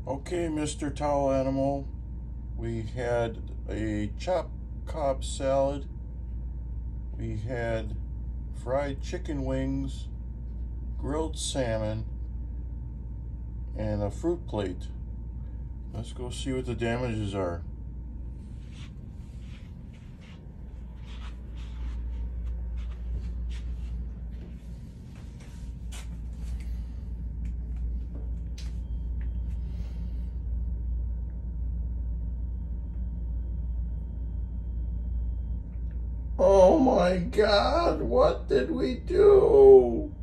Okay, Mr. Towel Animal, we had a chopped Cobb salad, we had fried chicken wings, grilled salmon, and a fruit plate. Let's go see what the damages are. Oh my God, what did we do?